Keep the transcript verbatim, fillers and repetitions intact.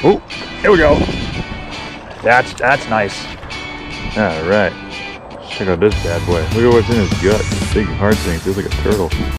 Oh, here we go. That's that's nice. All right. Check out this bad boy. Look at what's in his gut. Big hard thing. Feels like a turtle.